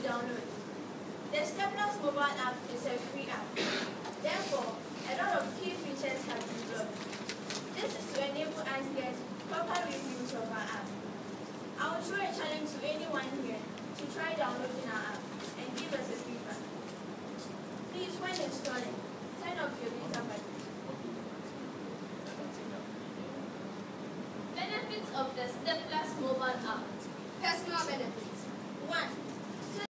download. The STEPLAS mobile app is a free app. Therefore, a lot of key features have been developed. This is to enable us to get proper reviews of our app. I will throw a challenge to anyone here to try downloading our app and give us a feedback. Please, when installing, turn off your data button. Benefits of the STEPLAS mobile app. Personal benefits. 1.